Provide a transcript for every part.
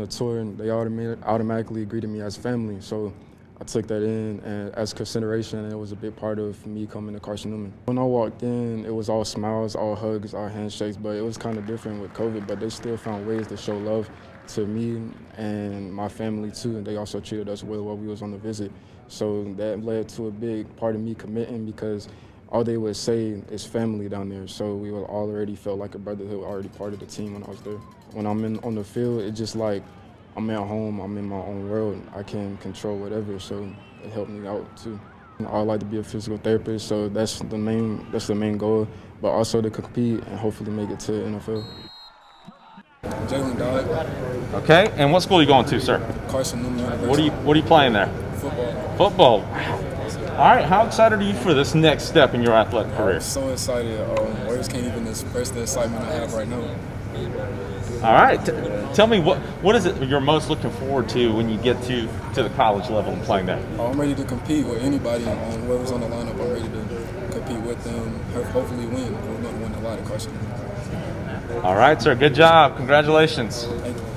tour, and they automatically greeted me as family. So I took that in and as consideration, and it was a big part of me coming to Carson Newman. When I walked in, it was all smiles, all hugs, all handshakes, but it was kind of different with COVID, but they still found ways to show love to me and my family too, and they also treated us well while we was on the visit. So that led to a big part of me committing, because all they would say is family down there. So we already felt like a brotherhood, already part of the team when I was there. When I'm on the field, it's just like I'm at home, I'm in my own world. I can control whatever, so it helped me out too. I would like to be a physical therapist, so that's the main goal, but also to compete and hopefully make it to NFL. Jalen Dodd. Okay, and what school are you going to, sir? Carson Newman University. What are you playing there? Football. Football. Wow. All right, how excited are you for this next step in your athletic career? I'm so excited. Words can't even express the excitement I have right now. All right, tell me what is it you're most looking forward to when you get to the college level and playing there? I'm ready to compete with anybody. Whoever's on the lineup, I'm ready to compete with them. Hopefully win. We're going to win a lot of Carson. All right, sir. Good job. Congratulations. Thank you.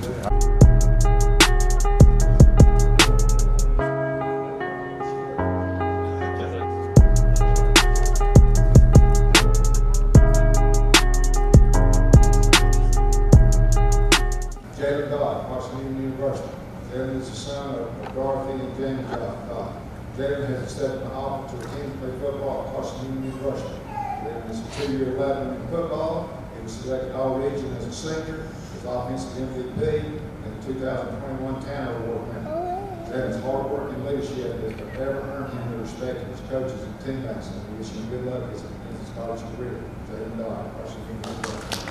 Jalen Dodd, Carson Newman University. Jalen is the son of Dorothy and James Dodd. Jalen has accepted an offer to attend play football at Carson Newman University. Jalen is a 2-year veteran in football. He was selected all region as a senior, as offensive MVP, and the 2021 Tanner Award winner. Jalen's hard work and leadership has forever earned him the respect of his coaches and teammates, and we wish him good luck in his college career. Jalen Dodd, Carson Newman University.